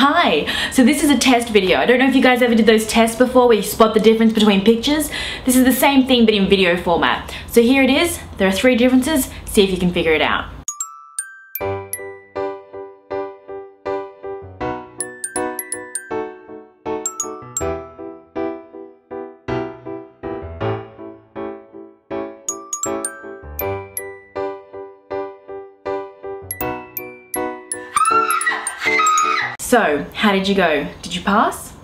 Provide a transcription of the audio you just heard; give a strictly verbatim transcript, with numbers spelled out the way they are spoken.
Hi! So this is a test video. I don't know if you guys ever did those tests before where you spot the difference between pictures. This is the same thing but in video format. So here it is. There are three differences. See if you can figure it out. So, how did you go? Did you pass?